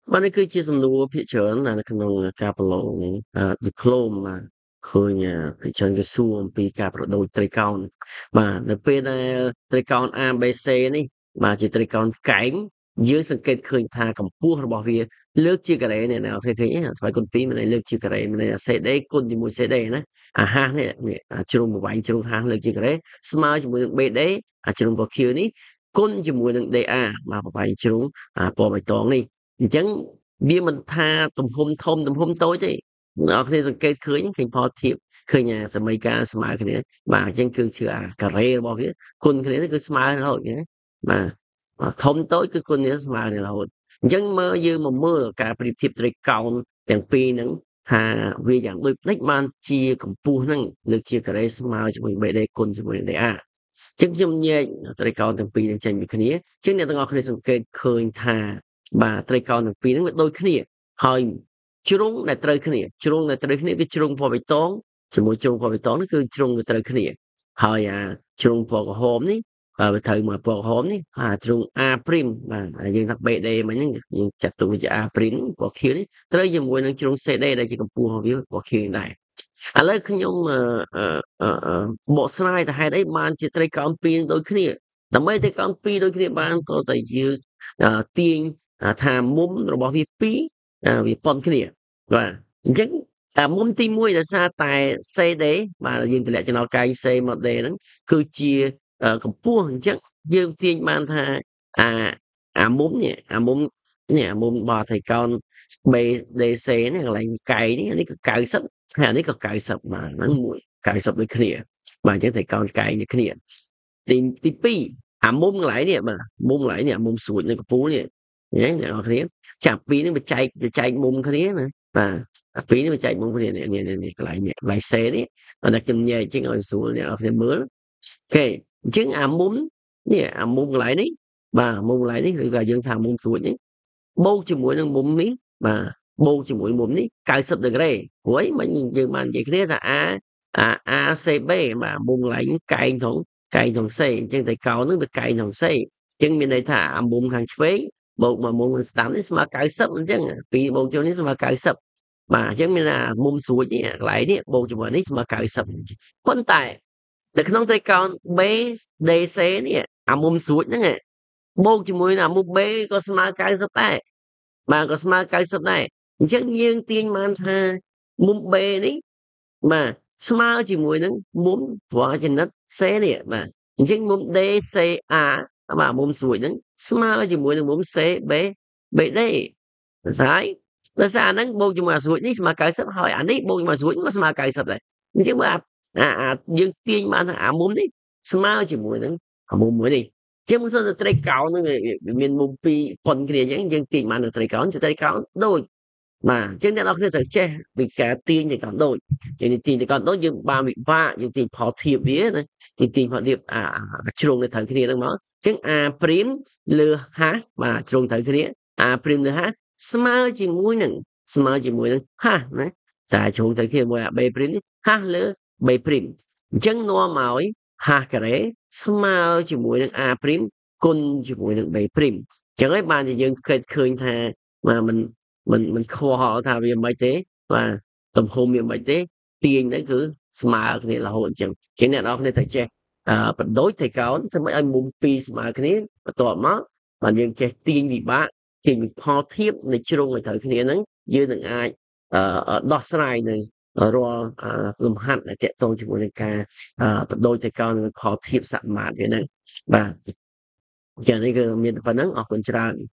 Bạn ấy cứ chia sầm nua phía trên làក្នុងការប្រឡងdiploma បាទឃើញភាគច្រើនគេសួរអំពីការប្រដូចត្រីកោណបាទនៅពេលដែលត្រីកោណ ABC នេះបាទជាត្រីកោណកែងយើងសង្កេតឃើញថាកម្ពស់របស់វាលើកជាការ៉េនេះណាអូខេឃើញទេស្វ័យគុណ2មានន័យលើកជាការ៉េមានន័យថា CD គុណជាមួយ CD ណាអាហាសនេះជ្រុងប្រវែងជ្រុងហាសលើកជាការ៉េស្មើជាមួយនឹង BD ជ្រុងពណ៌ខៀវនេះគុណជាមួយនឹង DA បាទប្រវែងជ្រុងពណ៌បៃតងនេះអញ្ចឹងវាមិនថាទំហំធំទំហំតូចទេអ្នកគ្នាសង្កេតឃើញផលធៀបឃើញសមីការស្មើគ្នាបាទអញ្ចឹងគឺជាការ៉េរបស់វាគុណគ្នានេះគឺស្មើរហូតណាបាទធំតូចគឺគុណនេះស្មើគ្នារហូតអញ្ចឹងយើងមកមើលការប្រៀបធៀបត្រីកោណទាំងពីរហ្នឹងថាវាយ៉ាងដូចផ្លេចបានជាកម្ពស់ហ្នឹងលើកជាការ៉េស្មើជាមួយ BD គុណជាមួយនឹង DA ចឹងខ្ញុំញែកត្រីកោណទាំងពីរនឹងចេញពីគ្នាចឹងអ្នកទាំងអស់គ្នាសង្កេតឃើញថាបាទត្រីកោណទាំងពីរហ្នឹងវាដូចគ្នាហើយជ្រុងដែលត្រូវគ្នាជ្រុងដែលត្រូវគ្នាគឺជ្រុងពណ៌បៃតងជាមួយជ្រុងពណ៌បៃតងនេះគឺជ្រុងដែលត្រូវគ្នាហើយជ្រុងពណ៌ក្រហមនេះវាត្រូវមកពណ៌ក្រហមនេះជ្រុង A' បាទយើងថា BD មិញហ្នឹងយើងចាត់ទុកវាជា A' ពណ៌ខៀវនេះត្រូវជាមួយនឹងជ្រុង CD ដែលជាកម្ពស់របស់វាពណ៌ខៀវដែរឥឡូវខ្ញុំបកស្រាយទៅហេតុអីបានជាត្រីកោណពីរដូចគ្នាដើម្បីត្រីកោណពីរដូចគ្នាបានក៏តែយើងទាញថាមុំរបស់វាពីរវាប៉ុនគ្នាបាទអញ្ចឹងមុំទី1ដោយសារតែ CD បាទយើងតម្លាក់ចំណោទកាយ C មក D ហ្នឹងគឺជាកម្ពស់អញ្ចឹងយើងទាញបានថាមុំនេះមុំរបស់ត្រីកោណ BDC នេះកន្លែងកាយនេះគឺ90ហើយនេះក៏90បាទហ្នឹងមួយ90ដូចគ្នាបាទអញ្ចឹងត្រីកោណកាយដូចគ្នាទី2មុំកន្លែងនេះបាទមុំកន្លែងនេះមុំស្រួចនៅកពូលនេះអ្នកនរគ្នាចាប់ពីរនេះបញ្ចែកមុំគ្នាណាបាទពីរនេះបញ្ចែកមុំគ្នានេះកន្លែងនេះកន្លែងសេនេះដល់ខ្ញុំញែកជាងឲ្យស្រួលអ្នកនរគ្នាមើលអូខេអញ្ចឹងមុំនេះមុំកន្លែងនេះបាទមុំកន្លែងនេះឬក៏យើងថាមុំស្រួចនេះបូកជាមួយនឹងមុំនេះបាទបូកជាមួយមុំនេះ90ដឺក្រេព្រោះអីមិនយើងបាននិយាយគ្នាថា ACB បាទមុំកន្លែងកែងក្នុងសេអញ្ចឹងតែកោណនឹងវាកែងក្នុងសេអញ្ចឹងមានន័យថាមុំខាងឆ្វេងបូកមកមុំខាងស្ដាំនេះស្មើ90អញ្ចឹង2បូកចូលនេះស្មើ90បាទអញ្ចឹងមានថាមុំស្រួចនេះកន្លែងនេះបូកជាមួយនេះស្មើ90ប៉ុន្តែនៅក្នុងត្រីកោណ BDC នេះមុំស្រួចហ្នឹងបូកជាមួយនឹងមុំ B ក៏ស្មើ90ដែរបាទក៏ស្មើ90ដែរអញ្ចឹងយើងទាញបានថាមុំ B នេះបាទស្មើជាមួយនឹងមុំព្រោះចំណិត C នេះបាទអញ្ចឹងមុំ DCA បាទមុំស្រួចហ្នឹងស្មើជាមួយនឹងមុំ CB BD ហើយដោយសារហ្នឹងបូកជាមួយអាស្រួចនេះស្មើ90ហើយអានេះបូកជាមួយអាស្រួចក៏ស្មើ90ដែរអញ្ចឹងបើយើងទាញបានថាមុំនេះស្មើជាមួយនឹងមុំមួយនេះចឹងមិនសិនតែត្រីកោណនឹងមានមុំពីរប៉ុនគ្នាអញ្ចឹងយើងទាញបានត្រីកោណត្រីកោណដូចបាទអញ្ចឹងអ្នកនរគ្នាត្រូវចេះពីការទាញត្រីកោណដូចជាងទាញត្រីកោណដូចយើងបានវិបាកយើងទាញផលធៀបវាណាទាញផលធៀបជ្រុងនៅត្រូវគ្នាហ្នឹងមកអញ្ចឹង A' លើហាសបាទជ្រុងត្រូវគ្នា A' លើហាសស្មើជាមួយនឹងហាសណាតែជ្រុងត្រូវគ្នាមួយ B' នេះហាសលើ B' អញ្ចឹងនាំឲ្យហាសការ៉េស្មើជាមួយនឹង A' គុណជាមួយនឹង B' អញ្ចឹងហើយបានជាយើងឃើញថាបាទមិនខ្វល់ថាវាមិនទេបាទទំហំវាមិនទេទាញទៅគឺស្មើគ្នារហូតអញ្ចឹងអ្នកនរគ្នាត្រូវចេះបដូចត្រីកោណធ្វើម៉េចឲ្យមុំពីរស្មើគ្នាបន្ទាប់មកបាទយើងចេះទាញវិបាកទាញផលធៀបនៃជ្រុងឲ្យត្រូវគ្នាហ្នឹងយើងនឹងអាចដោះស្រាយនៅរាល់លំហាត់ដែលតកតងជាមួយនឹងការបដូចត្រីកោណនិងផលធៀបសមាមាត្រវាហ្នឹងបាទចឹងនេះគឺមានតែប៉ុណ្្នឹងអរគុណច្រើន